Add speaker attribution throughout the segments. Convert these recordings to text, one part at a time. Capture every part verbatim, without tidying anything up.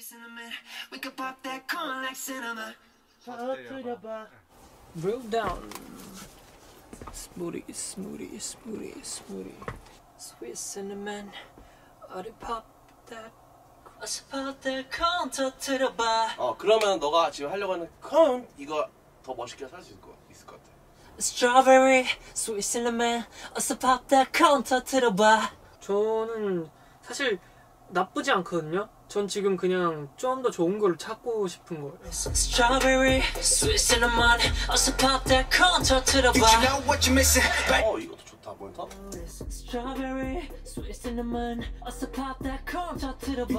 Speaker 1: We could pop that corn like cinnamon.
Speaker 2: 터뜨려봐. Roll down. Smoothie, smoothie, smoothie, smoothie. Sweet cinnamon. 어디 pop that. 어서 pop that corn 터뜨려봐.
Speaker 3: 어 그러면 너가 지금 하려고 하는 corn 이거 더 멋있게 할 수 있을 것 있을 것 같아.
Speaker 2: Strawberry, sweet cinnamon. 어서 pop that corn 터뜨려봐. 저는 사실 나쁘지 않거든요. 전 지금 그냥 좀 더 좋은 걸 찾고 싶은 거예요. Strawberry, sweet cinnamon, 어서 pop that corn 터뜨려봐.
Speaker 3: 어 이것도 좋다. 뭘 더?
Speaker 2: Strawberry, sweet cinnamon, 어서 pop that corn 터뜨려봐.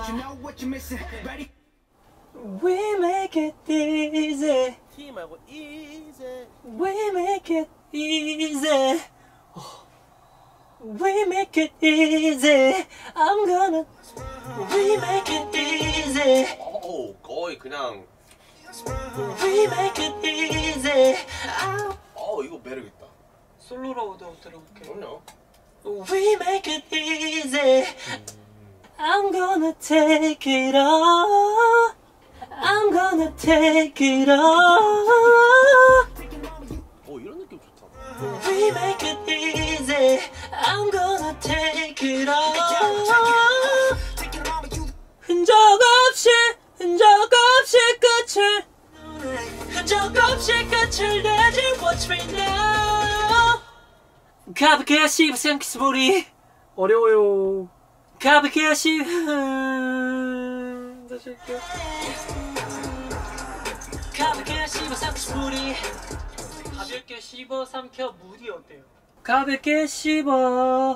Speaker 2: We make it easy.
Speaker 3: T 말고 easy.
Speaker 2: We make it easy. We make it easy. I'm gonna. We make it easy.
Speaker 3: 오 거의 그냥.
Speaker 2: We make it easy.
Speaker 3: 어 이거 매력 있다.
Speaker 2: 솔로로도 들어볼게요.
Speaker 3: 그럼요.
Speaker 2: We make it easy. I'm gonna take it all. I'm gonna take it all.
Speaker 3: 오 이런 느낌 좋다.
Speaker 2: We make it easy. I'm gonna take it all. 흔적 없이 흔적 없이 끝을 흔적 없이 끝을 내지 Watch me now. 가볍게 씹으세요 키스보리. 어려워요. 가볍게 씹 다시 할게요. 가볍게 씹어 삼키스보리. 가볍게 씹어 삼켜 무디 어때요? 가볍게 씹어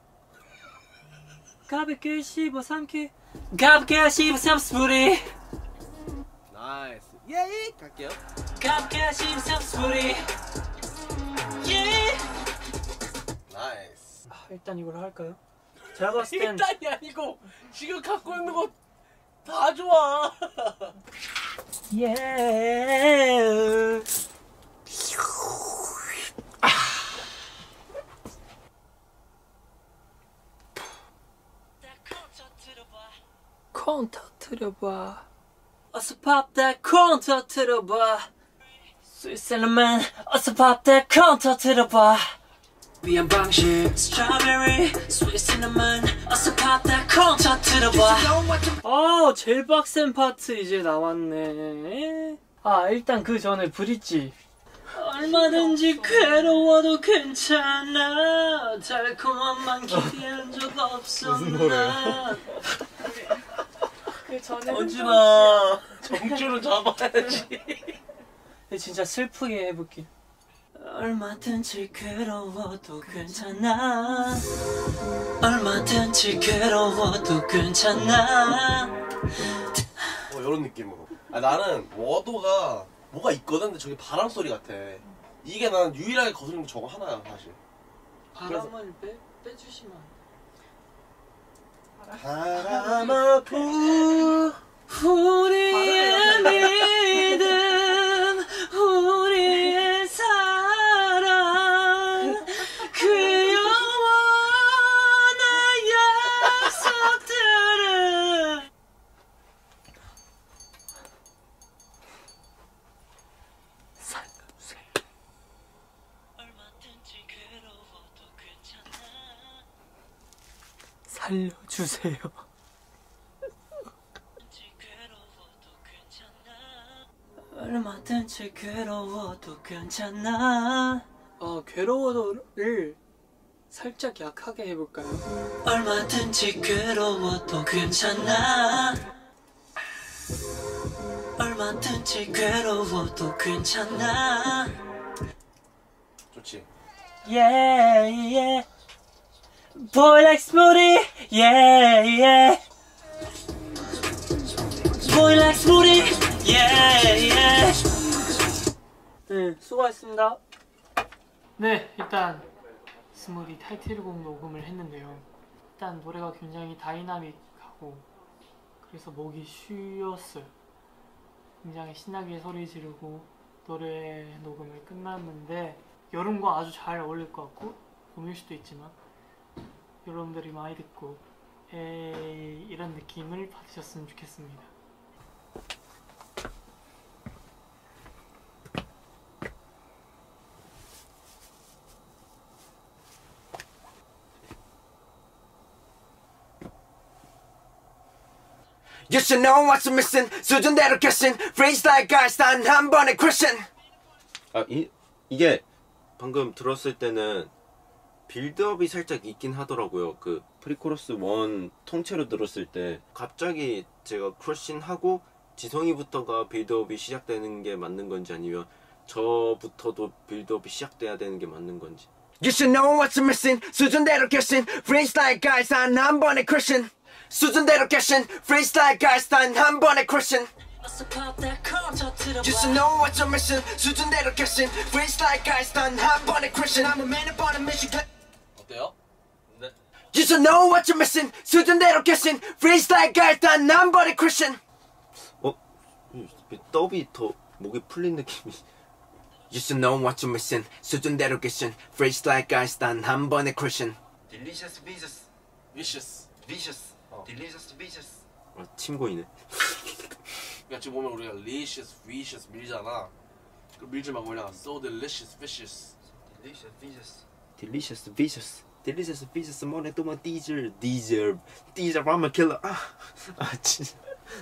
Speaker 2: 가볍게 씹어 삼키 가볍게 씹어 삼키스보리.
Speaker 3: 나이스. 예이 갈게요.
Speaker 2: 가볍게 씹어 삼키스보리. 예.
Speaker 3: 나이스.
Speaker 2: 아, 일단 이걸 할까요? 제가 봤을 땐
Speaker 3: 일단이 아니고 지금 갖고 있는 거 다 좋아.
Speaker 2: 예. 콘 터뜨려봐. 어서 pop that 콘 터뜨려봐. Sweet cinnamon. 어서 pop that 콘 터뜨려봐. 위한 방식. Strawberry, sweet cinnamon. 어서 pop that 콘 터뜨려봐. 아, 제일 빡센 파트 이제 나왔네. 아, 일단 그 전에 브릿지. 얼마든지 괴로워도 괜찮아. 달콤함만 기대한 적 없어. 무슨 노래야? 그 전에
Speaker 3: 언제나 정주를 잡아야지.
Speaker 2: 진짜 슬프게 해볼게. 얼마든지 괴로워도 괜찮아. 얼마든지 괴로워도 괜찮아.
Speaker 3: 어 이런 느낌으로. 아 나는 워도가 뭐가 있거든. 근데 저게 바람 소리 같아. 이게 나는 유일하게 거슬리는 게 저거 하나야 사실.
Speaker 2: 바람을 빼 빼주시면 안 돼.
Speaker 3: 바람아 부
Speaker 2: 우리의 믿음, 우리의 사랑, 그 영원한 약속들은 살려주세요. 얼마든지 괴로워도 괜찮아. 살려주세요. 얼마든지 괴로워도 괜찮아. 어, 괴로워도를 살짝 약하게 해볼까요? 얼마든지 괴로워도 괜찮아. 얼마든지 괴로워도 괜찮아.
Speaker 3: 좋지.
Speaker 2: Yeah, yeah. Boy like smoothie. Yeah, yeah. Boy like smoothie. Yeah, yeah. 네, 수고하셨습니다. 네, 일단 스무디 타이틀곡 녹음을 했는데요. 일단 노래가 굉장히 다이나믹하고 그래서 목이 쉬었어요. 굉장히 신나게 소리 지르고 노래 녹음을 끝났는데 여름과 아주 잘 어울릴 것 같고 봄일 수도 있지만 여러분들이 많이 듣고 에이 이런 느낌을 받으셨으면 좋겠습니다.
Speaker 1: You should know what's missing. 수준대로 캐신. Freestyle guys 단 한 번에 crushing.
Speaker 4: 아, 이, 이게 방금 들었을 때는 빌드업이 살짝 있긴 하더라고요. 그 프리코러스 일 통째로 들었을 때 갑자기 제가 크러싱하고 지성이부터가 빌드업이 시작되는 게 맞는 건지 아니면 저부터도 빌드업이 시작돼야 되는 게 맞는 건지.
Speaker 1: You should know what's missing. 수준대로 캐신. Freestyle guys 단 한 번에 crushing. 수준대로 캐신. Freestyle guys 단 한 번에 crushing. You should know what's missing. 수준대로 캐신. Freestyle guys 단 한 번에 crushing. I'm a man up on a mission.
Speaker 3: 어때요? 네.
Speaker 1: You should know what you're missing. 수준대로 캐신. Freestyle guys 단 한 번에 crushing.
Speaker 4: 어? 더비 더 목이 풀린 느낌이.
Speaker 1: You should know what you're missing. 수준대로 캐신. Freestyle guys 단 한 번에 crushing.
Speaker 5: Delicious vicious.
Speaker 3: Vicious.
Speaker 5: Vicious.
Speaker 3: 어.
Speaker 5: Delicious vicious.
Speaker 4: 아, 침고이네.
Speaker 3: 그러니까 지금 보면 우리가 delicious, vicious 밀잖아. 그 밀지 말고 그냥 so delicious, vicious.
Speaker 5: Delicious vicious.
Speaker 4: Delicious, vicious. Delicious, vicious. 뭐래 또 뭐 디젤, 디젤, 디젤 라면 킬러. 아, 아 진짜.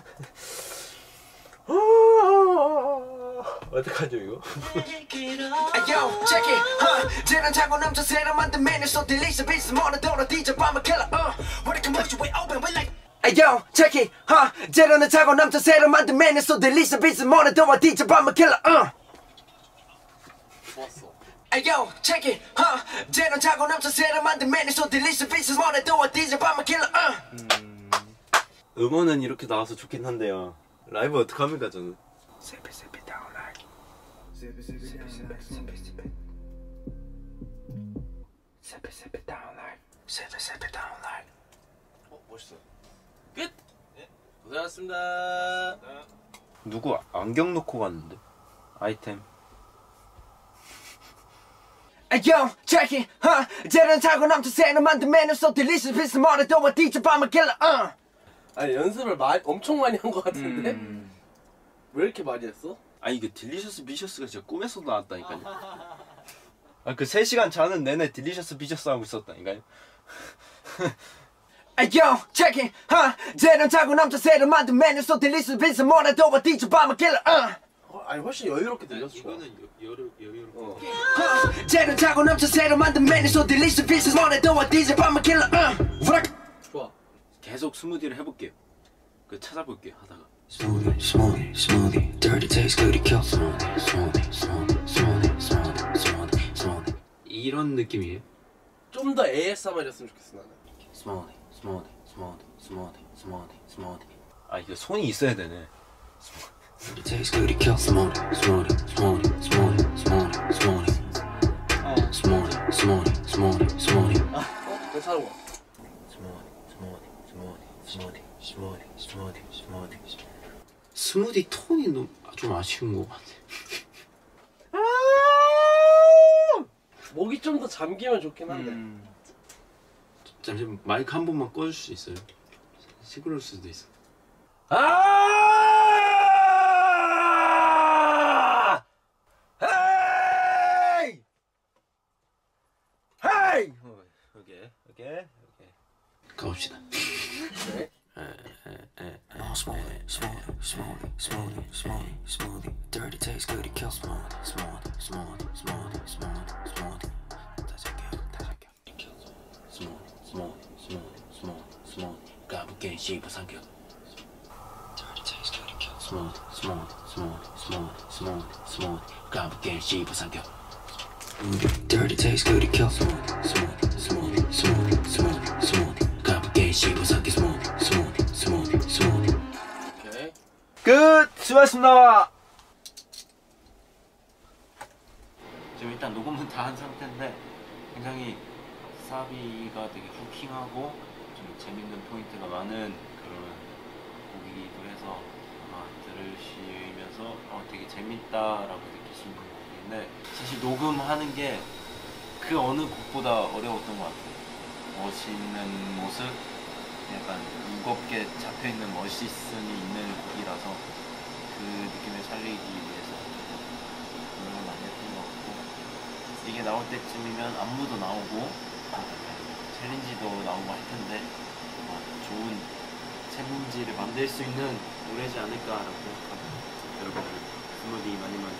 Speaker 4: 어떡하죠 이거?
Speaker 1: Yo, check it, huh? 쟤는 자고 남자 새로 만든 메뉴 so delicious, vicious. 뭐래 돌아 디제 밤을 killer, uh. What can make you way open, we like. Yo, check it, huh? 쟤는 자고 남자 새로 만든 메뉴 so delicious, vicious. 뭐래 돌아 디제 밤을 killer, uh.
Speaker 3: 좋았어.
Speaker 1: Yo, check it, huh? 쟤는 자고 남자 새로 만든 메뉴 so delicious, vicious. 뭐래 돌아 디제 밤을 killer, uh.
Speaker 4: 음, 음원은 이렇게 나와서 좋긴 한데요. 라이브 어떡합니까 저는?
Speaker 1: Sip it, sip it down like.
Speaker 5: Sip it, sip it down like.
Speaker 1: Sip it, sip it. Sip it, sip it down like. Sip it, sip it down like.
Speaker 3: 어, 멋있어. 끝! 네. 고생하셨습니다.
Speaker 4: 누구 안경 놓고 갔는데? 아이템.
Speaker 1: Yo, check it, huh? 쟤는 자고 남자 새로 만든 메뉴 so delicious, vicious. 뭐래 돌아 디제 밤을 killer, uh.
Speaker 3: 아니 연습을 마, 엄청 많이 한 것 같은데?
Speaker 4: 음.
Speaker 3: 왜 이렇게 많이 했어?
Speaker 4: 아 이게 딜리셔스 비셔스가 진짜 꿈에서 나왔다니까요. 아 그 세 시간 자는 내내 딜리셔스 비셔스 하고 있었다니까요.
Speaker 1: Yo, check it, huh? 쟤는 자고 남자 새로 만든 메뉴 so delicious, vicious. 뭐래 돌아 디제 밤을 killer, uh.
Speaker 3: 어, 아니 훨씬 여유롭게 들렸어.
Speaker 4: 이거는 여유 여유롭고.
Speaker 3: 어.
Speaker 1: huh? 쟤는 자고 남자 새로 만든 메뉴 so delicious, vicious. 뭐래 돌아 디제 밤을 killer, uh. What?
Speaker 3: 좋아.
Speaker 4: 계속 스무디를 해볼게요. 그 찾아볼게요 하다가.
Speaker 6: Smoothie, smoothie, smoothie. Dirty taste, good, it kills. Smoothie, smoothie, smoothie, smoothie, smoothie, smoothie, smoothie.
Speaker 4: 이런 느낌이에요.
Speaker 3: 좀 더 에이에스엠알이었으면 좋겠어 나는.
Speaker 6: Smoothie, smoothie, smoothie, smoothie, smoothie, smoothie.
Speaker 4: 아 이거 손이 있어야 되네.
Speaker 6: Dirty taste, good, it kills. Smoothie, smoothie, smoothie, smoothie, smoothie, smoothie. Smoothie, smoothie, smoothie, smoothie.
Speaker 3: 어? 괜찮은 거.
Speaker 6: Smoothie, smoothie, smoothie, smoothie, smoothie, smoothie, smoothie.
Speaker 4: 스무디 톤이 너무 좀 아쉬운 것 같아.
Speaker 3: 목이 좀 더 잠기면 좋긴 한데.
Speaker 4: 음. 잠시만 마이크 한 번만 꺼줄 수 있어요? 시끄러울 수도 있어.
Speaker 1: 아! 헤이! 헤이!
Speaker 4: 오케이 오케이 오케이. 가봅시다.
Speaker 3: 네.
Speaker 6: Oh, smoothie, smoothie, smoothie, smoothie, smoothie, smoothie. Dirty taste, good, it kills. Smoothie, smoothie, smoothie, smoothie, smoothie, smoothie. 다시 할게요, 다시 할게요. Smoothie, smoothie, smoothie, smoothie, smoothie. 가볍게 씹어 삼켜. Dirty taste, good, it kills. Smoothie, smoothie, smoothie, smoothie, smoothie, smoothie. 가볍게 씹어 삼켜. Dirty taste, good, it kills. Smoothie, smoothie, smoothie, smoothie, smoothie, smoothie. 가볍게 씹어 삼켜. Smoothie, smoothie, smoothie, smoothie.
Speaker 3: 오케이.
Speaker 4: 끝! 수고하셨습니다.
Speaker 7: 지금 일단 녹음은 다 한 상태인데 굉장히 사비가 되게 후킹하고 좀 재밌는 포인트가 많은 그런 곡이기도 해서 아마 들으시면서 어, 되게 재밌다라고 느낄 수 있는 곡인데 사실 녹음하는 게 그 어느 곡보다 어려웠던 것 같아요. 멋있는 모습, 약간 무겁게 잡혀있는 멋있음이 있는 곡이라서 그 느낌을 살리기 위해서 노력을 많이 했던 것 같고, 이게 나올 때쯤이면 안무도 나오고 챌린지도 나오고 할 텐데 아마 좋은 챌린지를 만들 수 있는 노래지 않을까라고 생각합니다. 여러분들 스무디 많이 많이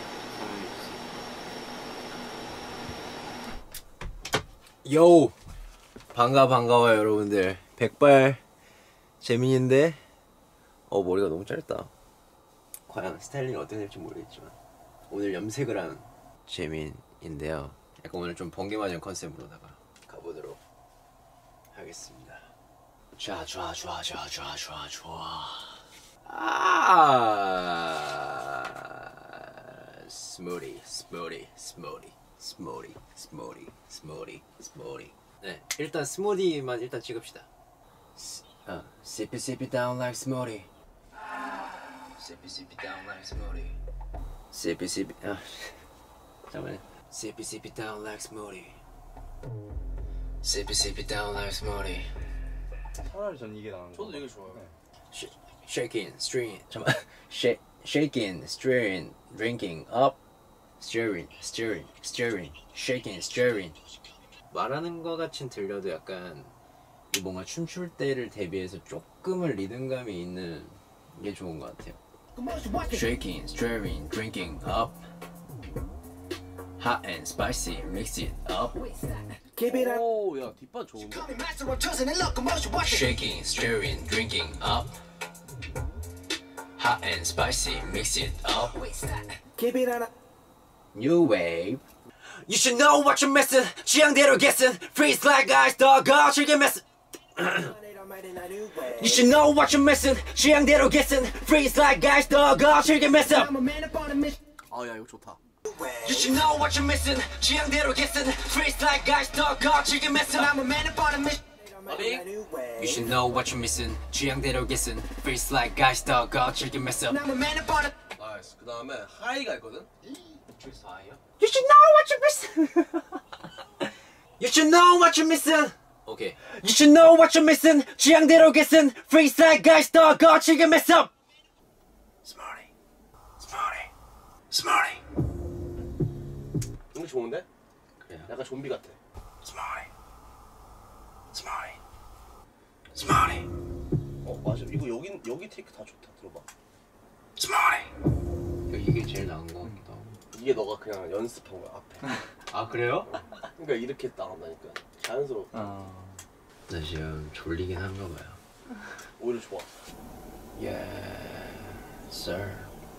Speaker 7: 사랑해주세요.
Speaker 4: 요! 반가 반가워요 여러분들. 백발 재민인데 어 머리가 너무 짧다. 과연 스타일링이 어떻게 될지 모르겠지만 오늘 염색을 한 재민인데요. 약간 오늘 좀 번개 맞은 컨셉으로다가 가보도록 하겠습니다. 좋아 좋아 좋아 좋아 좋아 좋아 좋아. 아 스무디 스무디 스무디 스무디 스무디 스무디 스무디. 네 일단 스무디만 일단 찍읍시다. 어 sip it sip it down like smoothie. Sip it sip it down like smoothie. Sip it sip it 아 잠깐만요. Sip it sip it down like smoothie. Sip it sip it down like smoothie.
Speaker 8: 차라리 전 이게 나은 거.
Speaker 3: 저도 이게 좋아요.
Speaker 4: Sh- shaking, stirring, 잠깐, sh- shaking, stirring, drinking up, stirring, stirring, stirring, shaking, stirring. 말하는 거 같이 들려도 약간 이 뭔가 춤출 때를 대비해서 조금은 리듬감이 있는 게 좋은 것 같아요. Shaking, stirring, drinking up, hot and spicy, mix it up.
Speaker 3: 오, 야 뒷반 좋은데?
Speaker 4: Shaking, stirring, drinking up. Hot and spicy, mix it up. New wave. You should know what you're missing. 취향대로 guessing. Freeze like ice, dog. 즐겨 messing. You should know what you're missing. 취향대로 guessing. Freeze like ice, dog. 즐겨 messing.
Speaker 3: 아, 야 이거 좋다.
Speaker 4: You should know what you're missing. 취향대로 guessing. Freeze like ice, dog. 즐겨 messing. I'm a man upon a mission. You should know what you're missing. 취향대로 guessing. Freeze like ice, dog. 즐겨 messing.
Speaker 3: 나이스. 그 다음에 하이가 있거든.
Speaker 4: You should know what you're missing. You should know what you're missing. Okay. You should know what you're missing. 취향대로 guessing. Freeze like ice, dog. 즐겨 messing. Smarty, smarty, smarty.
Speaker 3: 이거 좋은데?
Speaker 4: 그래요.
Speaker 3: 약간 좀비 같아.
Speaker 4: Smarty, smarty, smarty,
Speaker 3: 어 맞아. 이거 여기 여기 테이크 다 좋다. 들어봐.
Speaker 4: smarty. 이게 제일 나은 거 같기도 하고.
Speaker 3: 이게 너가 그냥 연습한 거야 앞에.
Speaker 4: 아 그래요?
Speaker 3: 그러니까 이렇게 나온다니까. 자연스러워.
Speaker 8: 아.
Speaker 4: 나 지금 졸리긴 한가 봐요.
Speaker 3: 오히려 좋아.
Speaker 4: Yeah, sir.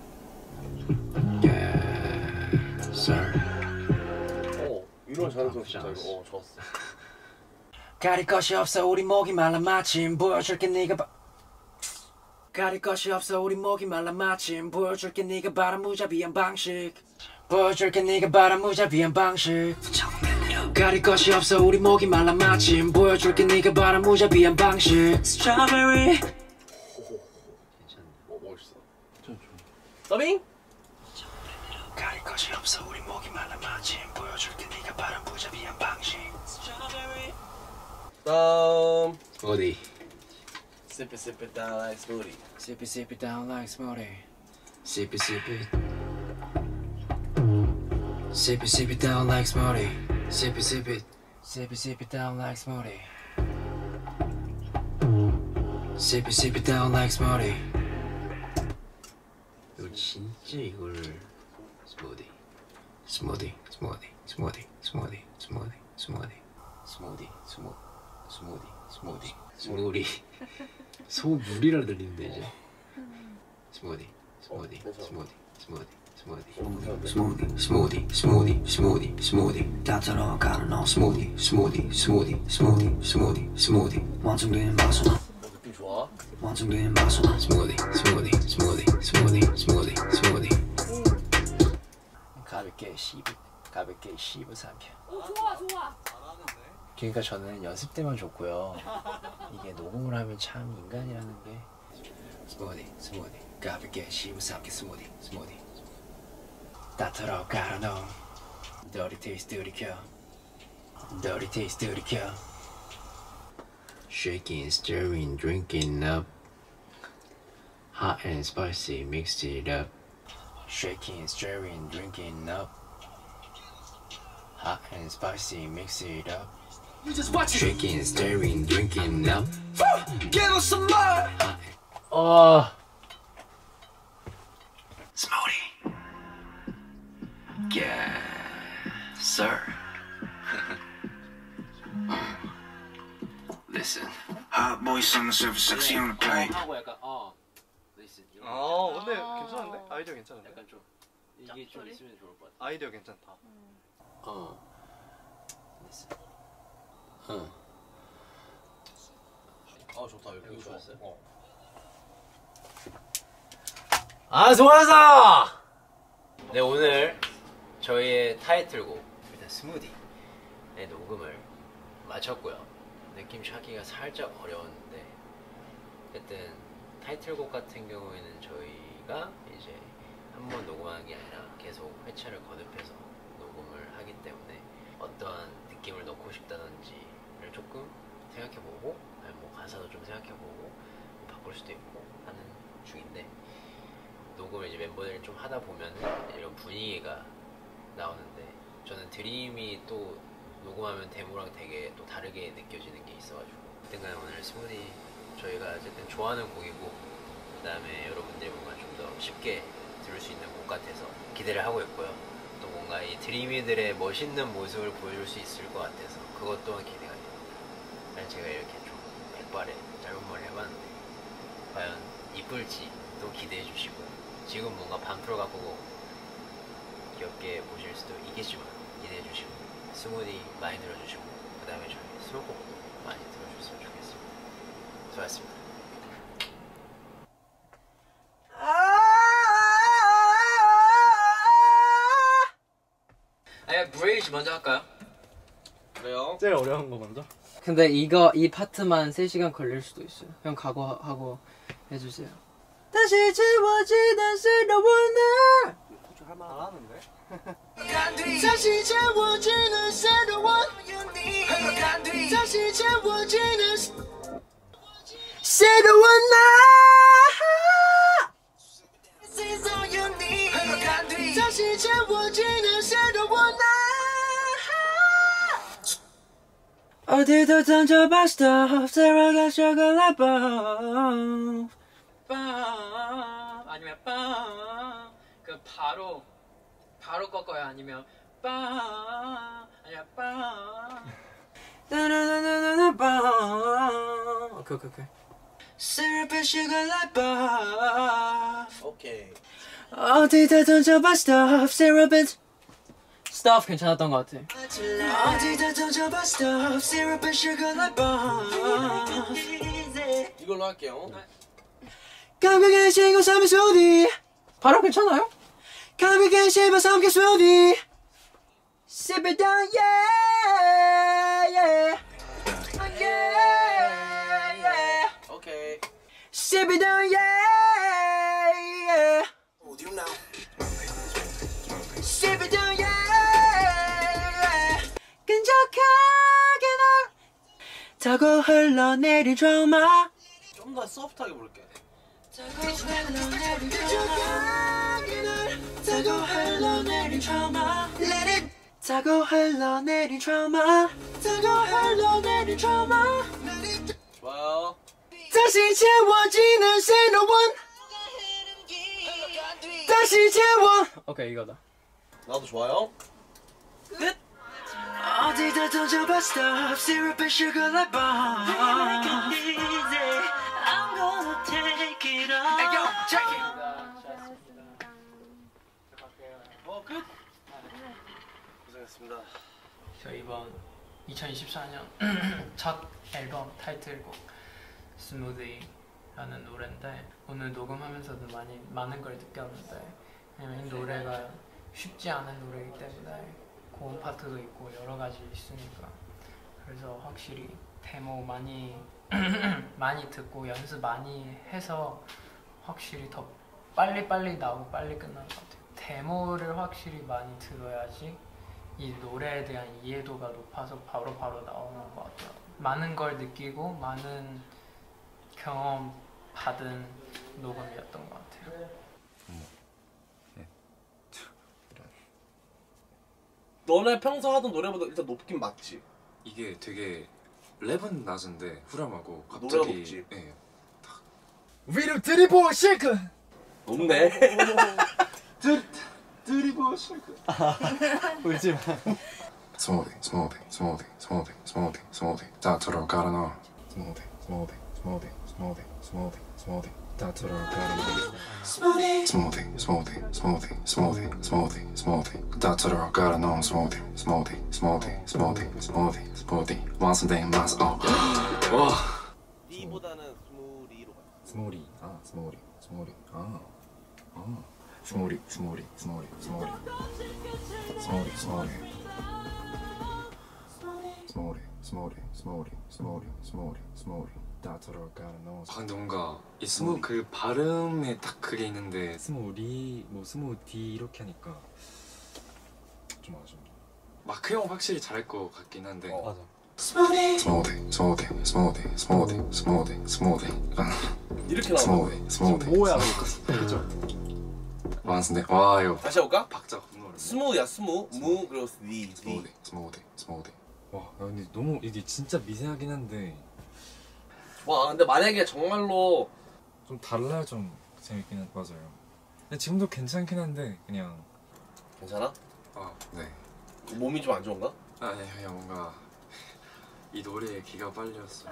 Speaker 4: Yeah, sir.
Speaker 3: 어 이런 자연스러워
Speaker 4: 나쁘지
Speaker 3: 진짜
Speaker 4: 않았어.
Speaker 3: 이거. 어 좋았어.
Speaker 4: 가릴 것이 없어 우리 목이 말라 마침 보여줄게 네가 바... 가릴 것이 없어 우리 목이 말라 마침 보여줄게 네가 바란 무자비한 방식 보여줄게 네가 바란 무자비한 방식 가릴 것이 없어 우리 목이 말라 마침 보여줄게 네가 바란 무자비한 방식 Strawberry
Speaker 3: 어 멋있어. 더빙?
Speaker 4: 가릴 것이 없어 우리 목이 말라 마침 보여줄게 네가 바란 무자비한 방식
Speaker 3: 다음.
Speaker 4: 어디?
Speaker 3: Sip it, sip it down like smoothie.
Speaker 4: Sip it, sip it down like smoothie. Sip it, sip it. Sip it, sip it down like smoothie. Sip it, sip it. Sip it, sip it down like smoothie. Sip it, sip it down like smoothie. 이거 진짜 이거를 스무디, 스무디, 스무디, 스무디, 스무디, 스무디, 스무디, 스무디, 스무, 스무디, 스무디, 스무디. 소물이라 들리는데 이제 스무디 스무디 스무디 스무디 스무디 스무디 스무디 스무디 스무디 스무디 따뜻한 가루너 스무디 스무디 스무디 스무디 스무디 스무디 완성된 맛은
Speaker 3: 어 느낌 좋아.
Speaker 4: 완성된 맛은 스무디 스무디 스무디 스무디 스무디 스무디 가볍게 씹어 가볍게 씹어 삼켜.
Speaker 9: 오 좋아 좋아.
Speaker 4: 그러니까 저는 연습 때만 좋고요. 이게 녹음을 하면 참 인간이라는 게 스무디 스무디 가볍게 씹어 삼켜 스무디 스무디 따뜻하고 갈아 넣어 Dirty taste 들이켜 Dirty taste 들이켜 Shaking, stirring, drinking up Hot and spicy, mix it up Shaking, stirring, drinking up Hot and spicy, mix it up
Speaker 6: Shaking, staring, drinking now.
Speaker 1: Give us some more.
Speaker 2: 아
Speaker 6: Smoothie. Yeah, sir. Listen.
Speaker 5: Hot boy summer service sexy on the plate.
Speaker 7: 하고 약간 어 listen 이런
Speaker 8: 아 근데 괜찮은데? 아이디어 괜찮은데?
Speaker 7: 약간 좀 이게 좀 있으면 좋을 것 같아.
Speaker 8: 아이디어 괜찮다.
Speaker 6: 어. Listen. 어.
Speaker 3: 아 좋다 이거 이거 좋았어요. 어.
Speaker 9: 아 좋아서. 네 오늘 저희의 타이틀곡 일단 스무디의 녹음을 마쳤고요. 느낌 찾기가 살짝 어려웠는데 어쨌든 타이틀곡 같은 경우에는 저희가 이제 한 번 녹음하는 게 아니라 계속 회차를 거듭해서 녹음을 하기 때문에 어떠한 느낌을 넣고 싶다든지를 조금 생각해보고 아니면 뭐 가사도 좀 생각해보고 바꿀 수도 있고 하는 중인데 녹음을 이제 멤버들이 좀 하다 보면은 이런 분위기가 나오는데 저는 드림이 또 녹음하면 데모랑 되게 또 다르게 느껴지는 게 있어가지고 어쨌든 오늘 스무디 저희가 어쨌든 좋아하는 곡이고 그 다음에 여러분들이 뭔가 좀 더 쉽게 들을 수 있는 곡 같아서 기대를 하고 있고요. 또 뭔가 이 드림이들의 멋있는 모습을 보여줄 수 있을 것 같아서 그것 또한 기대가 됩니다. 제가 이렇게 좀 백발에 짧은 머리 해봤는데 과연 이쁠지 또 기대해 주시고요. 지금 뭔가 반프로 갖고 귀엽게 보실 수도 있겠지만 기대해 주시고 스무디 많이 들어주시고 그 다음에 저희 수록곡도 많이 들어주셨으면 좋겠습니다. 수고하셨습니다. 아니 브레이즈 먼저 할까요?
Speaker 3: 그래요?
Speaker 8: 제일 어려운 거 먼저.
Speaker 2: 근데 이거 이 파트만 세 시간 걸릴 수도 있어요. 형 각오하고 해주세요. 다시 지워지는 새로운 날
Speaker 8: 잘하는데?
Speaker 1: 다시 채워지는 새로운 다시 채워지는 새로운 날 다시 채워지는 새로운 날 어디도 던져봐 stop 사랑의 chocolate bomb
Speaker 2: 빵 아니면 빵그 바로 바로 꺾어요. 아니면 빵 아니면 빵 나나나나나 빵 오케이 오케이 오케이 Syrup and sugar like bomb
Speaker 3: 오케이.
Speaker 2: 어디다 던져봐 stop syrup and stop 괜찮았던 것 같아. 어디다 던져봐 stop syrup and sugar like bomb
Speaker 3: 이걸로 할게요.
Speaker 1: 가볍게 신고 삼일 소리
Speaker 2: 바로 괜찮아요?
Speaker 1: 가볍게 씹어 삼켜 소리 Sip it down yeah yeah yeah yeah
Speaker 3: 오케이.
Speaker 1: Sip it down yeah yeah Sip it down yeah 끈적하게 날 타고 흘러내린 드라마
Speaker 3: 좀 더 소프트하게 부를게.
Speaker 1: 타고 흘러내린 드라마 타고 흘러내린 드라마 Let it 타고 흘러내린 드라마 타고 흘러내린 드라마
Speaker 3: 좋아요.
Speaker 1: 다시 채워지는 새로운 다시 채워
Speaker 2: 오케이 이거다.
Speaker 3: 나도 좋아요.
Speaker 1: 어디다 던져봐 stop syrup and sugar like bomb I'm gonna take it all Hey yo, check it
Speaker 3: 어 끝. 고생했습니다.
Speaker 2: 저 이번 이천이십사 년 첫 앨범 타이틀곡 스무디라는 노래인데 오늘 녹음하면서도 많이 많은 걸 느꼈는데 왜냐면 이 노래가 쉽지 않은 노래이기 때문에 고음 파트도 있고 여러 가지 있으니까 그래서 확실히 데모 많이 많이 듣고 연습 많이 해서 확실히 더 빨리빨리 나오고 빨리 끝나는 것 같아요. 데모를 확실히 많이 들어야지 이 노래에 대한 이해도가 높아서 바로바로 바로 나오는 것 같아요. 많은 걸 느끼고 많은 경험 받은 녹음이었던 것 같아요.
Speaker 3: 너네 평소 하던 노래보다 일단 높긴 맞지?
Speaker 10: 이게 되게 랩은 낮은데 후렴하고
Speaker 3: 노래가
Speaker 10: 갑자기
Speaker 3: 높지.
Speaker 10: 예.
Speaker 1: 위로 드리블 쉐이크.
Speaker 3: 높네.
Speaker 10: 드 드리블 쉐이크.
Speaker 8: 울지 마.
Speaker 10: 스무디 스무디 스무디 스무디 스무디 스무디 다 들어가라 너. 스무디 스무디 스무디 스무디 스무디 스무디 다 들어가라 너. 스무디 스무디 스무디 스무디 스무디 스무디 다 들어가라 너. 스무디 스무디 스무디 스무디 스무디 스무디 완성된 맛. 어. 와.
Speaker 3: 리보다는 스무리로 가.
Speaker 10: 스모리 아 스모리 스모리 아 아. 스모리 스모리 스모리 스모리 스모리 스모리 스모리 스모리 스모리 스모리 스모리 스모리 다 들어가는 너. 아 근데 뭔가 이 스모 그 발음에 딱 그게 있는데 스모리 뭐 스모디 이렇게 하니까 좀 아쉽네. 마크 형 확실히 잘할 것 같긴 한데.
Speaker 8: 어, 맞아.
Speaker 10: 스모디 스모디 스모디 스모디 스모디 스모디 스모디
Speaker 3: 이렇게 나와.
Speaker 10: 스모디 스모디
Speaker 8: 뭐야?
Speaker 10: 그죠? 완성돼. 와 이거
Speaker 3: 다시 해볼까?
Speaker 10: 박자 겁나 어렵네.
Speaker 3: 스무야 스무 무 그리고 디
Speaker 10: 스모디 스모디 스모디. 와 근데 너무 이게 진짜 미세하긴 한데
Speaker 3: 와 근데 만약에 정말로
Speaker 10: 좀 달라야 좀 재밌긴 한. 맞아요. 근데 지금도 괜찮긴 한데 그냥.
Speaker 3: 괜찮아?
Speaker 10: 아 네.
Speaker 3: 몸이 좀 안 좋은가?
Speaker 10: 아니 그냥 뭔가 이 노래에 기가 빨렸어.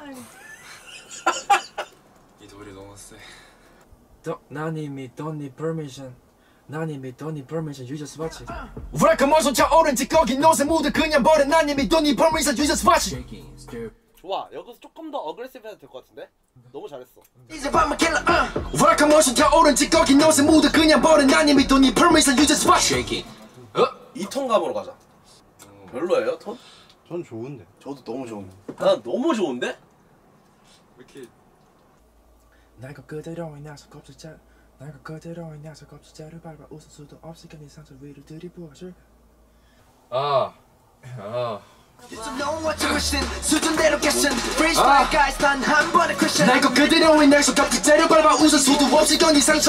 Speaker 10: 이 노래 너무 세. 난 이미 don't need permission. 난 이미 don't need permission. You just watch it.
Speaker 1: 브라카 모션 차오른 찌꺼기 노새 무드 그냥 버려. 난 이미 don't need permission. You just watch it.
Speaker 3: 좋아 여기서 조금 더 어그레시브 해도 될 것 같은데? 너무 잘했어.
Speaker 1: 이제 밤은 킬러. 브라카 모션 차오른 찌꺼기 노새 무드 그냥 버려. 난 이미 don't need permission. You just watch it.
Speaker 3: 어? 이 톤감으로 가자. 별로예요 톤?
Speaker 8: 전 좋은데.
Speaker 3: 저도 너무 좋은데. 난 너무 좋은데?
Speaker 10: 왜 이렇게
Speaker 1: 날 것 그대로의 나서 껍질자 날 것 그대로의 나서 껍질자를 밟아 웃을 수도 없이 네 상처 위로 들이부어줄.
Speaker 10: 아 아.
Speaker 1: 수준대로 캐션 프리스타일 가이스 단한 번의 퀘션 날 것 그대로의 나서 껍질자를 밟아 웃을 수도 없이 네 상처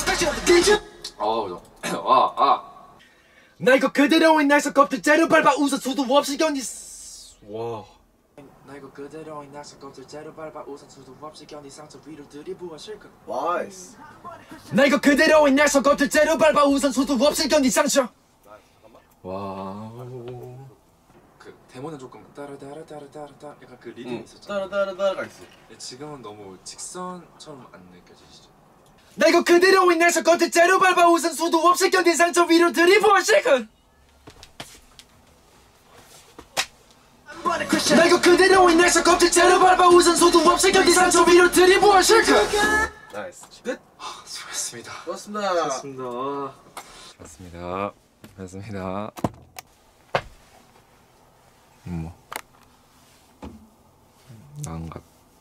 Speaker 10: 아우 아 아.
Speaker 1: 날 것 그대로의 나서 껍질자를 밟아 웃을 수도 없이 네
Speaker 10: 와.
Speaker 1: 날 것 그대로의 나서 껍질자를 밟아 웃을 수도 없이 네 상처 위로 들이부어줄 것.
Speaker 3: 나이스.
Speaker 1: 날 것 그대로의 나서 껍질자를 밟아 웃을 수도 없이 네 상처.
Speaker 10: 와우. 그 데모는 조금 따라따라따라따라 약간 그 리듬이
Speaker 3: 응.
Speaker 10: 있었잖아.
Speaker 3: 따라따라따라가 있어.
Speaker 10: 근데 지금은 너무 직선처럼 안 느껴지시죠?
Speaker 1: 날 것 그대로의 나서 껍질자를 밟아 웃을 수도 없이 네 상처 위로 들이부어줄 것. 날 것 그대로의 나서 껍질자를 밟아 웃을 수도 없이 네 상처 위로 들이부어줄 것.
Speaker 3: 나이스.
Speaker 1: 끝.
Speaker 10: 수고했습니다.
Speaker 3: 고맙습니다.
Speaker 2: 좋습니다.
Speaker 10: 고맙습니다. 고맙습니다. 뭐 난가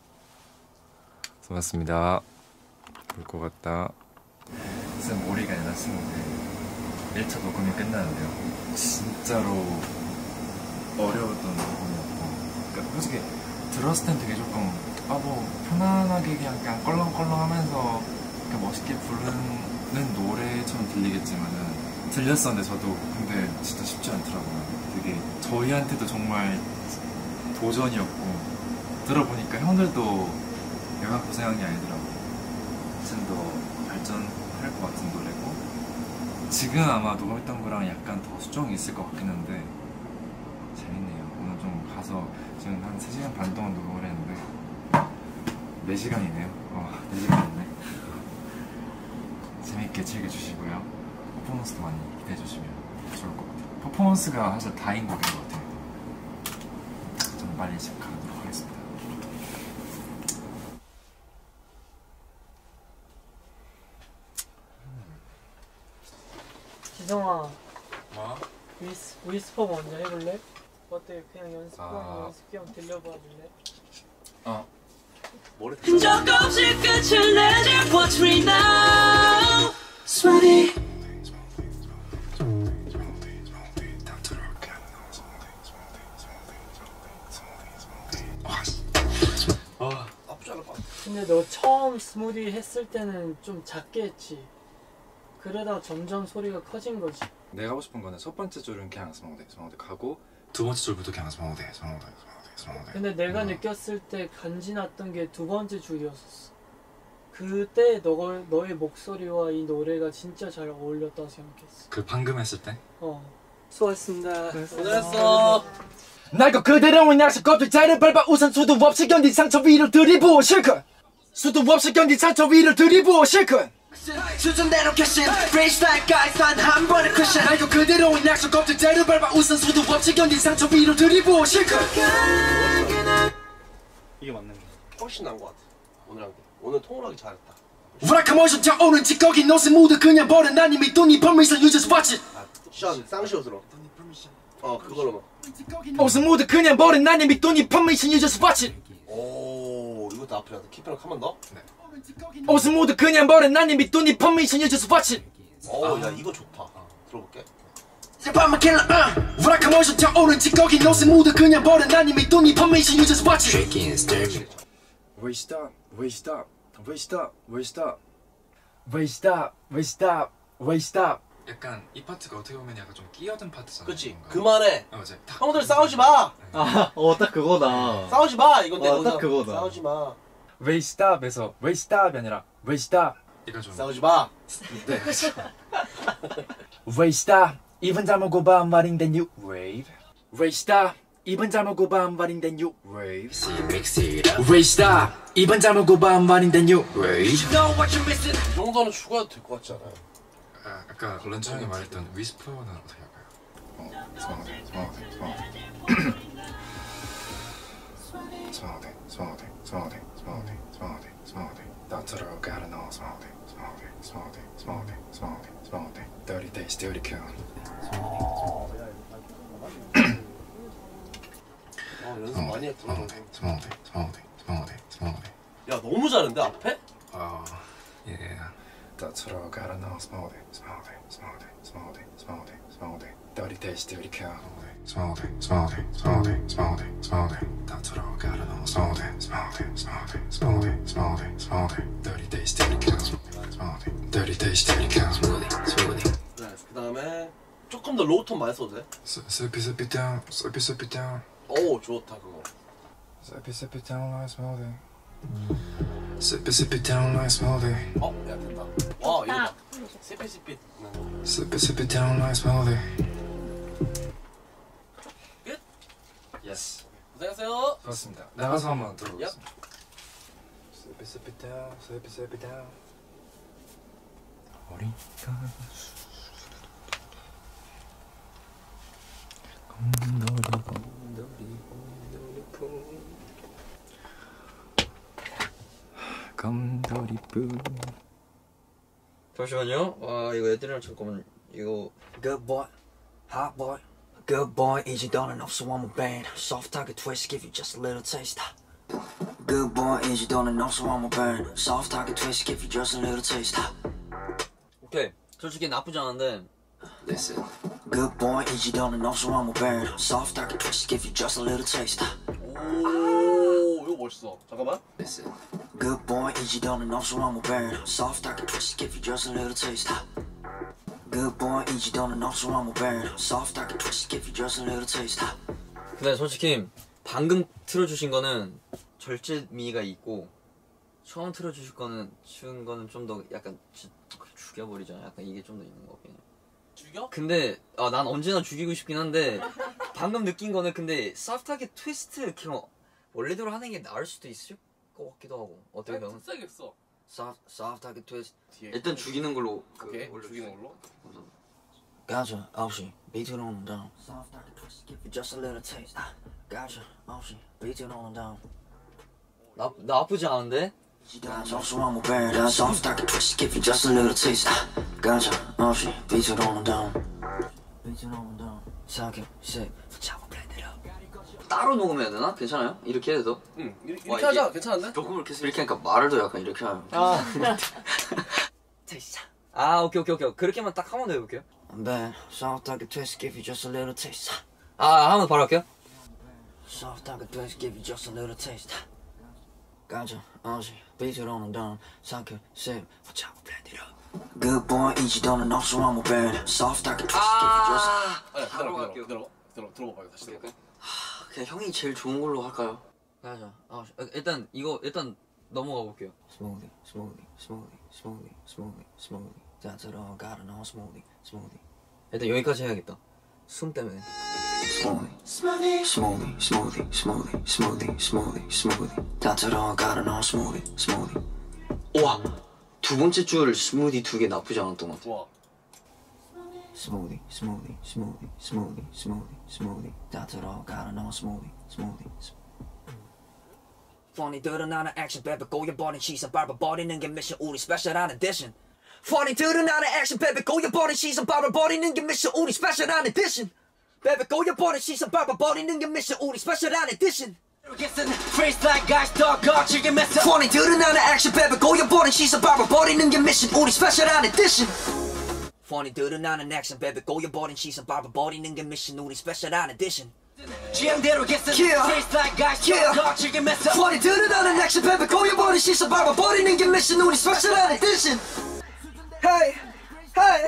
Speaker 10: 수고하셨습니다. 볼 것 같다. 쌤 머리가 아니라 스무디 일 차 녹음이 끝나는데요. 진짜로 어려웠던 녹음이었고, 그러니까 솔직히 들었을 땐 되게 조금 아 뭐 편안하게 그냥, 그냥 껄렁껄렁하면서 그냥 멋있게 부르는 노래처럼 들리겠지만은 들렸었는데 저도 근데 진짜 쉽지 않더라고요. 되게 저희한테도 정말 도전이었고 들어보니까 형들도 내가 고생한 게 아니더라고요. 훨씬 더 발전할 것 같은 노래고 지금 아마 녹음했던 거랑 약간 더 수정이 있을 것 같긴 한데 재밌네요. 오늘 좀 가서 지금 한 세 시간 반 동안 녹음을 했는데 네 시간이네요. 어, 네 시간이네. 재밌게 즐겨주시고요. 퍼포먼스도 많이 기대해주시면 좋을 것 같아요. 퍼포먼스가 사실 다인 곡인 것 같아요. 저는 빨리 집 가도록 하겠습니다.
Speaker 2: 지성아,
Speaker 10: 뭐?
Speaker 2: 위스, 위스퍼 먼저 해볼래? 어때? 그냥 연습 겸
Speaker 10: 아.
Speaker 2: 연습 겸 들려봐 줄래?
Speaker 10: 어.
Speaker 3: 머리
Speaker 11: 조금씩 끝을 내줄 Watch me now Sweaty
Speaker 10: 아.
Speaker 3: 나쁘지 않을 것 같아.
Speaker 2: 근데 너 처음 스무디 했을 때는 좀 작게 했지. 그러다 점점 소리가 커진 거지.
Speaker 10: 내가 하고 싶은 거는 첫 번째 줄은 그냥 스모데 스모데 가고 두 번째 줄부터 그냥 스모데 스모데 스모데
Speaker 2: 근데 내가 느꼈을 때 간지 났던 게 두 번째 줄이었었어. 그때 너, 너의 목소리와 이 노래가 진짜 잘 어울렸다고 생각했어.
Speaker 10: 그 방금 했을 때?
Speaker 2: 어. 수고했습니다.
Speaker 3: 고생했어.
Speaker 1: 날과 그대로운 약속 껍질자를 밟아 우선 수도 없이 견딘 상처 위를 들이부어 실컷 수도 없이 견딘 상처 위를 들이부어 실컷 수준대로 캐신 프리스타일까지 한 번의 쿠션 날과 그대로운 약속 껍질자를 밟아 우선 수도 없이 견딘 상처 위를 들이부어 실컷
Speaker 3: 이게 맞는 거 훨씬 나은 것 같아. 오늘 한 게. 오늘 통을 하기 잘했다.
Speaker 1: 우락한 모션 자오는 찌꺼기 옷은 모두 그냥 버려 난 이미 돈이 permission you just watch it
Speaker 3: 션 쌍시옷으로. 어 그걸로.
Speaker 1: 옷은 모두 그냥 버려 난 이미 돈이 permission you just watch it
Speaker 3: 오 이것도 앞이야. 키프랑 한번 더. 네.
Speaker 1: 옷은 모두 그냥 버려 난 이미 돈이 permission you just watch it
Speaker 3: 오야 이거 좋다. 들어볼게.
Speaker 1: 밤만 킬러 우락한 모션 자오는 찌꺼기 옷은 모두 그냥 버려 난 이미 돈이 permission you just watch it
Speaker 8: We stop, we stop, we stop, we stop, we stop, we stop, we stop.
Speaker 10: 약간 이 파트가 어떻게 보면 약간 좀 끼어든 파트잖아.
Speaker 3: 그치. 그만해.
Speaker 10: 어, 맞아.
Speaker 3: 형들 싸우지 마.
Speaker 8: 아, 어, 딱 그거다.
Speaker 3: 싸우지 마. 이건데.
Speaker 8: 어, 딱 그거다.
Speaker 3: 싸우지 마.
Speaker 8: We stop에서 we stop이 아니라 we stop.
Speaker 10: 이거 좀.
Speaker 3: 싸우지 마.
Speaker 8: 네. We stop. 이번 잘못 고바 말인데 new wave. We stop. 이번 잘못 고바 말인데 new wave. We stop. 이번 잘못 고바 말인데 new wave.
Speaker 3: 이 정도는 추가해도 될 것 같지 않아요?
Speaker 10: 아, 아까 런치 형이 말했던 위스퍼는 어떻게 할까요?
Speaker 8: 어, 스마우대, 스마우대, 스마우대. 스마우대, 스마우대, 스마우대, 스마우대, 스마우대, 스마우대. 나처럼 gotta know 스마우대, 스마우대, 스마우대, 스마우대, 스마우대, 스마우대. thirty days, thirty count.
Speaker 3: 아 연습 많이 했구나.
Speaker 10: 스마우대, 스마우대, 스마우대, 스마우대, 스마우대.
Speaker 3: 야 너무 잘하는데 앞에?
Speaker 10: 아, 예.
Speaker 8: 나처럼 gotta know 스마우대, 스마우대, 스마우대, 스마우대, 스마우대, 스마우대. thirty days, thirty count.
Speaker 10: 스마우대, 스마우대, 스마우대, 스마우대, 스마우대. 나처럼 gotta know 스마우대, 스마우대, 스마우대, 스마우대, 스마우대, 스마우대. thirty days, thirty count. 스마우대, thirty days, thirty count. 스마우대, 스마우대.
Speaker 3: 네. 그 다음에 조금 더 로우 톤 많이 써도 돼?
Speaker 10: Sip it, sip it down, sip it, sip it down.
Speaker 3: 오 좋다 그거.
Speaker 10: Sip it, sip it down like smoothie. Sip it, sip it down like smoothie.
Speaker 3: 어? 야 된다. 와 이거 봐. 스피 스피.
Speaker 10: Sip it, sip it down like smoothie.
Speaker 3: 끝?
Speaker 10: Yes.
Speaker 3: 고생하세요.
Speaker 10: 그렇습니다. 나가서 한번 들어보겠습니다.
Speaker 3: Yep.
Speaker 10: Sip it, sip it down, sip it, sip it down.
Speaker 8: 머리가 검도리뿌.
Speaker 12: 잠시만요. 아 이거 애들이랑 잠깐만 이거. Good boy, hot boy, good boy, easy done enough so I'm a band. Soft target twist, give you just a little taste. Good boy, easy done enough so I'm a band. Soft target twist, give you just a little taste. 오케이, 솔직히 나쁘지 않은데. Listen. Good boy, easy done enough so I'm a band. Soft target twist, give you just a little taste.
Speaker 3: 오 이거 멋있어. 잠깐만.
Speaker 12: Listen. Good boy, easy done enough so I'm a band. Soft target twist, give you just a little taste. Good boy, easy done enough so I'm a band. Soft target twist, give you just a little taste. 근데 솔직히 방금 틀어주신 거는 절제미가 있고 처음 틀어주실 거는 준 거는 좀 더 약간 주, 죽여버리잖아. 약간 이게 좀 더 있는 거긴 해.
Speaker 3: 죽여?
Speaker 12: 근데 아, 난 언제나 죽이고 싶긴 한데 방금 느낀 거는 근데 소프트하게 트위스트 그냥 원래대로 하는 게 나을 수도 있을 것 같기도 하고. 어떻게 보면
Speaker 3: 세게 써.
Speaker 12: 소프트하게 트위스트 일단 죽이는 걸로.
Speaker 3: 오케이 그, 죽이는 걸로.
Speaker 12: Gotcha, 아홉시 beat it on down. Soft-ha게 twist, give you just a little taste. Gotcha, 아홉시 beat it on down. 나 나쁘지 않은데? Soft-ha게 twist, give you just a little taste. Gotcha, 아홉시 beat it on down. Beat it on down. Second, six, 잡아 blend it up. 따로 녹음해야 되나? 괜찮아요? 이렇게 해도?
Speaker 3: 응, 이렇게, 이렇게 하자. 괜찮은데?
Speaker 12: 녹음을 계속 이렇게 하니까 말을 더 약간 이렇게 하면.
Speaker 2: 아.
Speaker 12: 아, 오케이, 오케이, 오케이. 그렇게만 딱 한 번 더 해볼게요. 네, soft-ha게 twist, give you just a little taste. 아, 한 번 바로 할게요. Soft-ha게 twist, give you just a little taste. Gotcha, 아홉시 beat it on down. Second, six, 잡아 blend it up. Good boy, easy done enough, so I'm a band. Soft-ha게 twist, give you just.
Speaker 3: 아니, 기다려, 기다려, 기다려, 기다려, 들어봐봐요. 다시 들어봐.
Speaker 12: 그냥 형이 제일 좋은 걸로 할까요? 하자. 아, 일단 이거 일단 넘어가 볼게요. 스무디, 스무디, 스무디, 스무디, 스무디, 스무디. 자, 들어가라 너 스무디, 스무디. 일단 여기까지 해야겠다. 숨 때문에. 스무디, 스무디, 스무디, 스무디, 스무디, 스무디, 스무디, 스무디. 자, 들어가라 너 스무디, 스무디. 우와, 두 번째 줄 스무디 두 개 나쁘지 않았던 것 같아.
Speaker 3: 와.
Speaker 12: 스무디, 스무디, 스무디, 스무디, 스무디, 스무디. 다 들어가라 너 스무디, 스무디. 펀이들은 나는 액션 베베 꼬여버린 시선 밟아버리는 게 미션 우리 스페셜한 에디션. 펀이들은 나는 액션 베베 꼬여버린 시선 밟아버리는 게 미션 우리 스페셜한 에디션. 베베 꼬여버린 시선 밟아버리는 게 미션 우리 스페셜한 에디션. 펀이들은 나는 액션 베베 꼬여버린 시선 밟아버리는 게 미션 우리 스페셜한 에디션. 펀이들은 나는 액션 베베 꼬여버린 시선 밟아버리는 게 미션 우리 스페셜한 에디션. 지향대로 get the face like guys talk 즐겨 mess up 펀이들은 나는 액션 베베 꼬여버린 시선 밟아버리는 게 미션 우리 스페셜한 에디션. Hey hey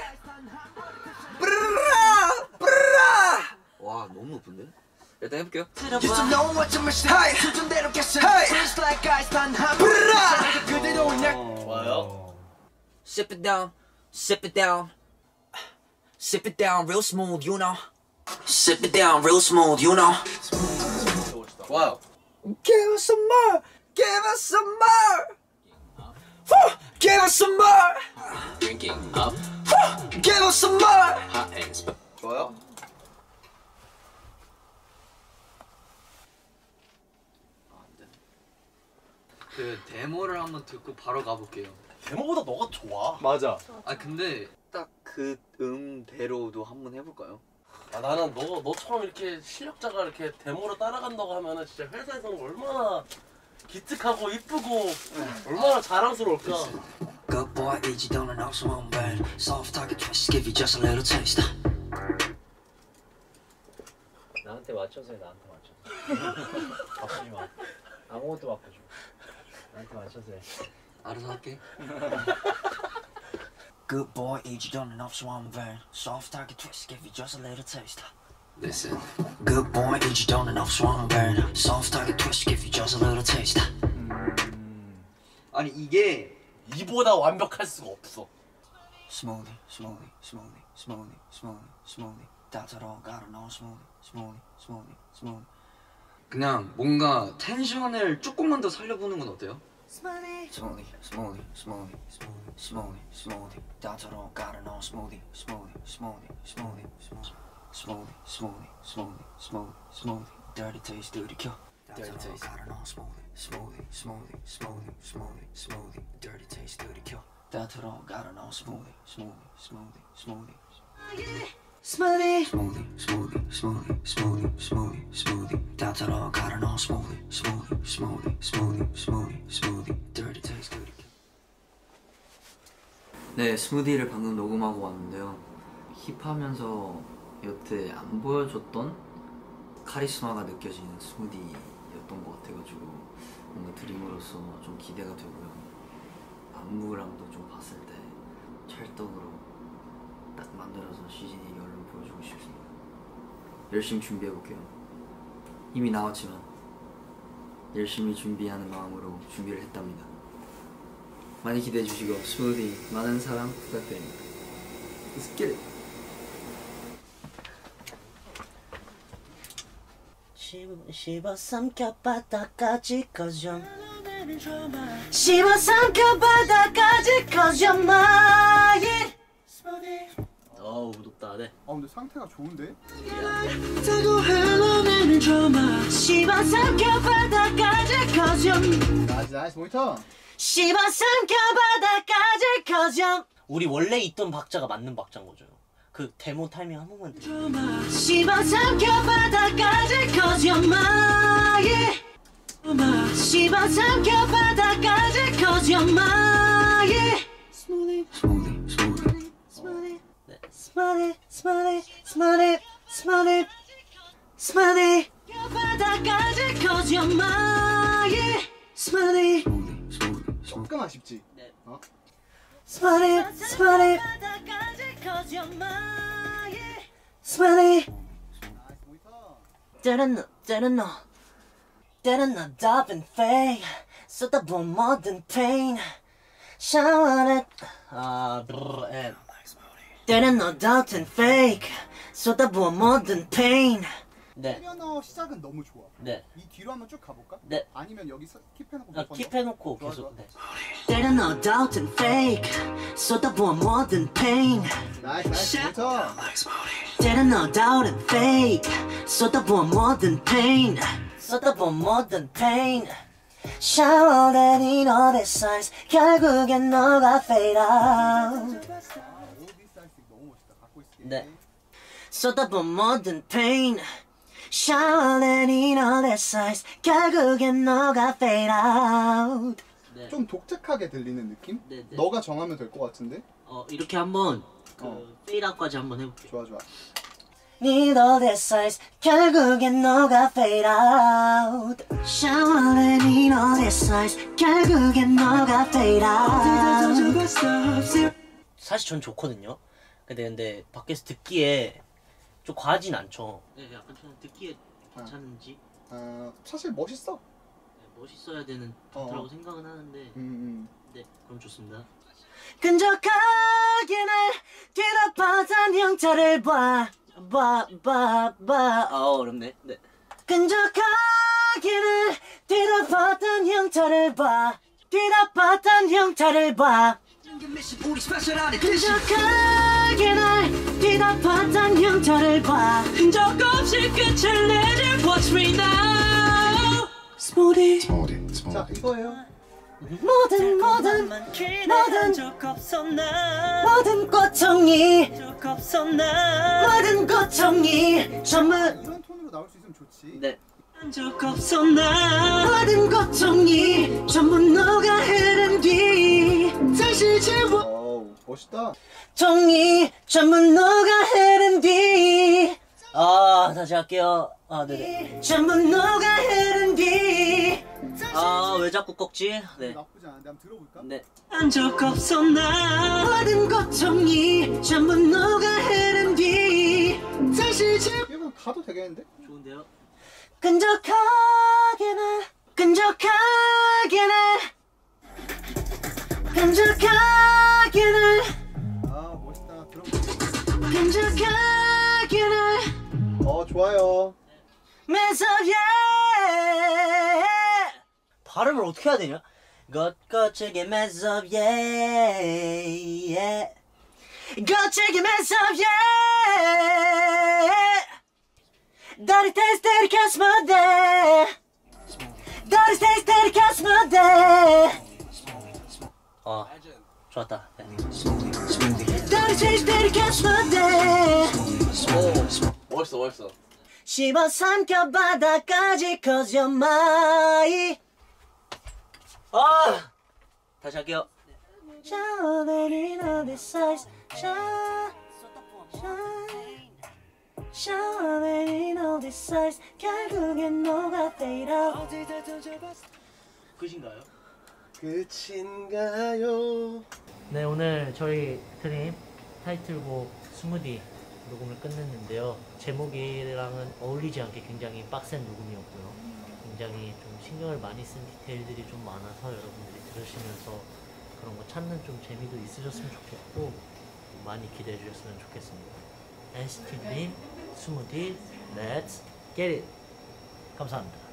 Speaker 12: 브르르라 브르르라. 와 너무 높은데? 일단 해볼게요. You don't know what you missing. Hey 수준대로 get the face like guys 단한 브르르라 그대로 그냥
Speaker 3: 좋아요.
Speaker 12: Sip it down, sip it down, sip it down real smooth, you know. Sip it down real smooth, you know.
Speaker 3: 와우.
Speaker 12: Give us some more, give us some more. Woo! Give us some more.
Speaker 9: Drinking up.
Speaker 12: Woo! Give us some more.
Speaker 9: Hot and sp.
Speaker 3: 좋아요.
Speaker 9: 그 데모를 한번 듣고 바로 가볼게요.
Speaker 3: 데모보다 너가 좋아.
Speaker 9: 맞아. 아 근데 딱 그 음대로도 한번 해볼까요?
Speaker 3: 아 나는 너 너처럼 이렇게 실력자가 이렇게 데모로 따라간다고 하면은 진짜 회사에서는 얼마나 기특하고 이쁘고 얼마나 자랑스러울까.
Speaker 12: Good boy, easy don't know someone bad. Soft target twist, give you just a little taste.
Speaker 9: 나한테 맞춰서 해. 나한테 맞춰서. 바꾸지 마. 아무것도 바꾸지 마. 나한테 맞춰서 해.
Speaker 12: 알아서 할게. Good boy, easy don't know someone bad. Soft target twist, give you just a little taste.
Speaker 9: Listen.
Speaker 12: Good boy, easy don't know someone bad. Soft target twist, give you just a little taste. 아니 이게
Speaker 3: 이보다 완벽할 수가 없어.
Speaker 12: Smoothie, smoothie, smoothie, smoothie, smoothie, smoothie. 다 들어가라 너 smoothie, smoothie, smoothie, smoothie. 그냥 뭔가 텐션을 조금만 더 살려보는 건 어때요? Smoothie, smoothie, smoothie, smoothie, smoothie, smoothie, smoothie. 다 들어가라 너 smoothie, smoothie, smoothie, smoothie, smoothie, smoothie, smoothie, smoothie, smoothie, smoothie. Dirty taste, dirty kill. Dirty taste. 다 들어가라 너 smoothie, smoothie, smoothie, smoothie, smoothie, smoothie. Dirty taste, dirty kill. 다 들어가라 너 smoothie, smoothie, smoothie, smoothie. Smoothie, smoothie, smoothie, smoothie, smoothie, smoothie, smoothie. 다 들어가라 너 smoothie, smoothie, smoothie, smoothie, smoothie, smoothie. Dirty taste, dirty kill. 네, 스무디를 방금 녹음하고 왔는데요. 힙하면서 여태 안 보여줬던 카리스마가 느껴지는 스무디였던 것 같아가지고 뭔가 드림으로서 좀 기대가 되고요. 안무랑도 좀 봤을 때 찰떡으로 딱 만들어서 시즌이 얼른 보여주고 싶습니다. 열심히 준비해볼게요. 이미 나왔지만 열심히 준비하는 마음으로 준비를 했답니다. 많이 기대해주시고 스무디 많은 사랑 부탁드립니다. Let's get it!
Speaker 11: 씹어삼켜 바닥까지 꺼져 씹어삼켜 바닥까지 꺼져 마이
Speaker 9: 어우 높다. 네.
Speaker 13: 아 근데 상태가 좋은데?
Speaker 11: 타고 흘러내는 드라마 씹어삼켜 바닥까지 꺼져
Speaker 13: 나이스 나이스 모니터.
Speaker 11: 씹어삼켜 바닥까지 꺼져
Speaker 2: 우리 원래 있던 박자가 맞는 박자인 거죠. 그 데모 타이밍 한 번만 들려.
Speaker 11: 씹어삼켜 바닥까지 꺼져 마이 씹어삼켜 바닥까지 꺼져 마이 Smoothie,
Speaker 12: smoothie, smoothie,
Speaker 11: smoothie, smoothie, smoothie, smoothie, smoothie, smoothie. 바닥까지 꺼져 마이 Smoothie,
Speaker 13: 조금 아쉽지?
Speaker 11: 네.
Speaker 13: 어?
Speaker 11: Smoothie, smoothie, 바닥까지 꺼져 마이 Smoothie. 때는 너 때는 너 때는 너 답은 fake 쏟아부은 모든 pain 샤워를 아 brr, 에. 때는 너 doubt and fake 쏟아부은 모든 pain 네.
Speaker 13: 피아노 시작은 너무 좋아.
Speaker 11: 네.
Speaker 13: 이 뒤로 한번 쭉 가볼까?
Speaker 11: 네.
Speaker 13: 아니면 여기 서- 킵해놓고
Speaker 11: 아,
Speaker 13: 몇 번
Speaker 11: 킵해놓고
Speaker 13: 좋아,
Speaker 11: 계속
Speaker 13: 좋아.
Speaker 11: 네. 때는 너 doubt and fake 쏟아부은 모든 pain
Speaker 13: 나이스 나이스 모니터.
Speaker 11: 때는 너 doubt and fake 쏟아부은 모든 pain 쏟아부은 모든 pain 샤워된 너의 size 결국엔 너가 fade out 네. 쏟아부은 모든 pain 샤워된 너의 size 결국엔 너가 fade out
Speaker 2: 네.
Speaker 13: 좀 독특하게 들리는 느낌?
Speaker 2: 네, 네.
Speaker 13: 너가 정하면 될 것 같은데?
Speaker 2: 어 이렇게 한번 그
Speaker 13: 어.
Speaker 2: 페이드아웃까지 한번 해볼게요.
Speaker 13: 좋아 좋아.
Speaker 11: 네 너의 size 결국엔 너가 fade out 샤워된 너의 size 결국엔 너가 fade out 사실 전 좋거든요. 근데 근데 밖에서 듣기에 좀 과하진 않죠.
Speaker 2: 네, 약간 좀 듣기에 괜찮은지
Speaker 13: 아 사실 멋있어.
Speaker 2: 네, 멋있어야 되는 파트라고
Speaker 13: 어.
Speaker 2: 생각은 하는데
Speaker 13: 음, 음.
Speaker 2: 네 그럼 좋습니다.
Speaker 11: 끈적하게 날 뒤덮었던 형태를 봐, 봐, 봐, 봐. 어, 어렵네. 네. 끈적하게 날 뒤덮었던 형태를 봐, 뒤덮었던 형태를 봐. 끈적하게 날 뒤덮었던 형태를 봐. 흔적 없이 끝을 내줄 What's free now? Smoothie.
Speaker 13: 자 이거예요.
Speaker 11: 모든 모든 모든 모든 고통이 모든 고통이 전부
Speaker 13: 이런 톤으로 나올 수 있으면 좋지.
Speaker 11: 네. 모든 고통이 전부 너가 흐른 뒤 다시 지워
Speaker 13: 어우 멋있다.
Speaker 11: 통이 전부 너가 흐른 뒤 아, 다시 할게요. 아, 네네. 전부 너가 흐른 뒤 아, 왜 자꾸 꺾지? 네.
Speaker 13: 나쁘지 않은데 한번 들어볼까?
Speaker 11: 네. 한적 없어 나 모든 고통이 전부 너가 흐른 뒤 다시 지
Speaker 13: 이건 가도 되겠는데?
Speaker 2: 좋은데요?
Speaker 11: 끈적하게 나 끈적하게 나 끈적하게 나
Speaker 13: 아 멋있다. 들어볼게.
Speaker 11: 끈적하게 나
Speaker 13: 어 좋아요.
Speaker 11: Mess up, yeah. 발음을 어떻게 해야 되냐? 거칠게 mess up, yeah, yeah. 거칠게 mess up, yeah. Dirty taste, dirty cast my Dirty taste, dirty cast my 어, 좋았다. Dirty taste, dirty cast my
Speaker 3: 오 멋있어 멋있어.
Speaker 11: 씹어 삼켜 바닥까지 cause you're mine. 아! 다시 할게요. Showering all the size, shine, shine. Showering all the size, 결국엔 너가 fade out.
Speaker 2: 끝인가요?
Speaker 3: 끝인가요?
Speaker 2: 네 오늘 저희 드림 타이틀곡 스무디 녹음을 끝냈는데요. 제목이랑은 어울리지 않게 굉장히 빡센 녹음이었고요. 굉장히 좀 신경을 많이 쓴 디테일들이 좀 많아서 여러분들이 들으시면서 그런 거 찾는 좀 재미도 있으셨으면 좋겠고 많이 기대해 주셨으면 좋겠습니다. 엔시티님 스무디 Let's get it. 감사합니다.